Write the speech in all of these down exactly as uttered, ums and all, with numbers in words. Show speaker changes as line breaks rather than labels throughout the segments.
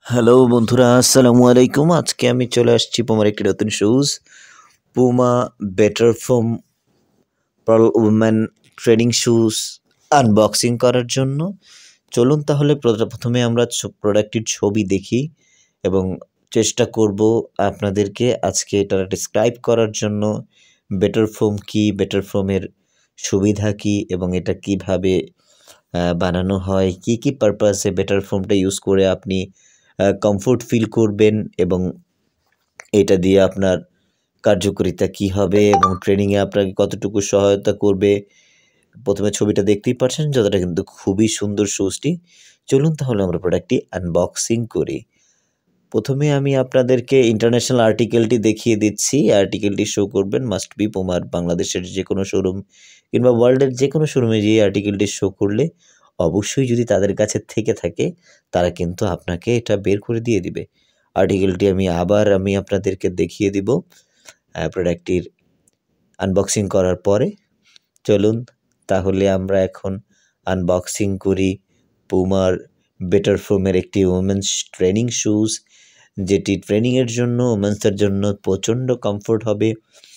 Hello বন্ধুরা, আসসালামু আলাইকুম। আজকে আমি চলে আসছি পুমার একটি নতুন shoes, Puma better foam pearl women training shoes unboxing করার জন্য। চলুন তাহলে প্র- প্রথমে আমরা ছ- প্রোডাক্টটির ছবি দেখি এবং চেষ্টা করব আপনাদেরকে আজকে এটা ডিসক্রাইব করার জন্য। বেটার ফোম কি, বেটার ফোমের সুবিধা কি এবং এটা কিভাবে আহ, বানানো হয়, কি কি পারপাসে বেটার ফোমটা ইউজ করে আপনি কমফোর্ট ফিল করবেন এবং এটা দিয়ে আপনার কার্যকারিতা কি হবে এবং ট্রেনিংয়ে আপনাকে কতটুকু সহায়তা করবে। প্রথমে ছবিটা দেখতেই পাচ্ছেন, যতটা কিন্তু খুবই সুন্দর শুজটি। চলুন তাহলে আমরা প্রোডাক্টটি আনবক্সিং করি। প্রথমে আমি আপনাদেরকে ইন্টারন্যাশনাল আর্টিকেলটি দেখিয়ে দিচ্ছি। আর্টিকেলটি শো করবেন, মাস্ট বি পুমার বাংলাদেশের যে কোনো শোরুম কিংবা ওয়ার্ল্ডের যে কোনো শোরুমে যে আর্টিকেলটি শো করলে অবশ্যই, যদি তাদের কাছে থেকে থাকে, তারা কিন্তু আপনাকে এটা বের করে দিয়ে দিবে। আর্টিকেলটি আমি আবার আমি আপনাদেরকে দেখিয়ে দিব প্রোডাক্টটির আনবক্সিং করার পরে। চলুন তাহলে আমরা এখন আনবক্সিং করি পুমার বেটার ফোমের একটি ওমেন্স ট্রেনিং শুজ, যেটি ট্রেনিংয়ের জন্য, ওমেন্সের জন্য প্রচণ্ড কমফোর্ট হবে।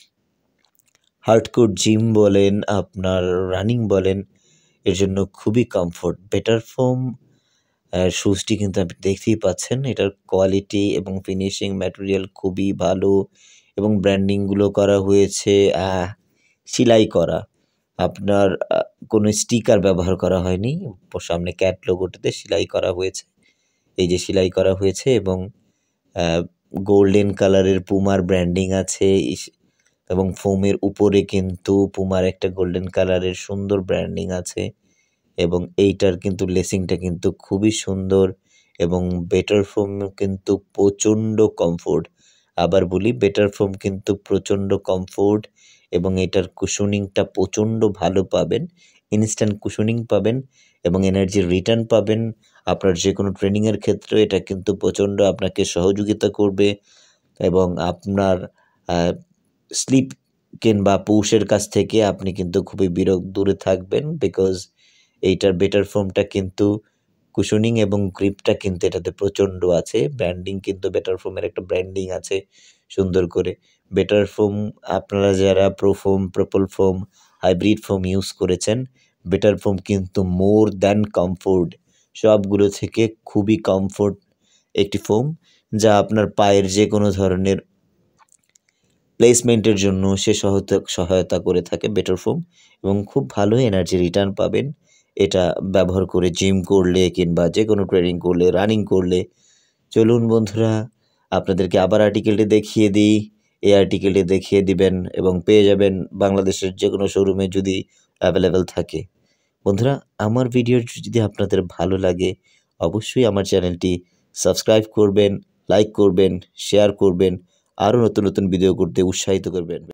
হার্ডকোর জিম বলেন, আপনার রানিং বলেন, এর জন্য খুবই কমফোর্ট। বেটার ফোম শুজটি কিন্তু আপনি দেখতেই পাচ্ছেন, এটার কোয়ালিটি এবং ফিনিশিং ম্যাটেরিয়াল খুবই ভালো এবং ব্র্যান্ডিংগুলো করা হয়েছে সেলাই করা। আপনার কোনো স্টিকার ব্যবহার করা হয়নি, সামনে ক্যাট লোগোটাতে সেলাই করা হয়েছে। এই যে সেলাই করা হয়েছে এবং গোল্ডেন কালারের পুমার ব্র্যান্ডিং আছে এবং ফোমের উপরে কিন্তু পুমার একটা গোল্ডেন কালারের সুন্দর ব্র্যান্ডিং আছে এবং এইটার কিন্তু লেসিংটা কিন্তু খুবই সুন্দর এবং বেটার ফোম কিন্তু প্রচণ্ড কমফোর্ট। আবার বলি, বেটার ফোম কিন্তু প্রচণ্ড কমফোর্ট এবং এটার কুশনিংটা প্রচণ্ড ভালো পাবেন। ইনস্ট্যান্ট কুশনিং পাবেন এবং এনার্জি রিটার্ন পাবেন। আপনার যে কোনো ট্রেনিংয়ের ক্ষেত্রে এটা কিন্তু প্রচণ্ড আপনাকে সহযোগিতা করবে এবং আপনার স্লিপ কিংবা পৌষের কাছ থেকে আপনি কিন্তু খুবই বিরত দূরে থাকবেন, বিকজ এইটার বেটার ফোমটা কিন্তু কুশনিং এবং গ্রিপটা কিন্তু এটাতে প্রচণ্ড আছে। ব্র্যান্ডিং কিন্তু বেটার ফোমের একটা ব্র্যান্ডিং আছে সুন্দর করে। বেটার ফোম আপনারা যারা pro foam, propel foam, hybrid foam use করেছেন, বেটার ফোম কিন্তু মোর দ্যান কমফোর্ট, সবগুলো থেকে খুবই কমফোর্ট একটি ফোম, যা আপনার পায়ের যে কোনো ধরনের প্লেসমেন্টের জন্য সে সহায়তা সহায়তা করে থাকে বেটার ফোম এবং খুব ভালো এনার্জি রিটার্ন পাবেন এটা ব্যবহার করে, জিম করলে কিংবা যে কোনো ট্রেনিং করলে, রানিং করলে। চলুন বন্ধুরা, আপনাদেরকে আবার আর্টিকেলটি দেখিয়ে দিই। এই আর্টিকেলটি দেখিয়ে দিবেন এবং পেয়ে যাবেন বাংলাদেশের যে কোনো শোরুমে যদি অ্যাভেলেবেল থাকে। বন্ধুরা, আমার ভিডিও যদি আপনাদের ভালো লাগে, অবশ্যই আমার চ্যানেলটি সাবস্ক্রাইব করবেন, লাইক করবেন, শেয়ার করবেন, আরও নতুন নতুন ভিডিও করতে উৎসাহিত করবেন।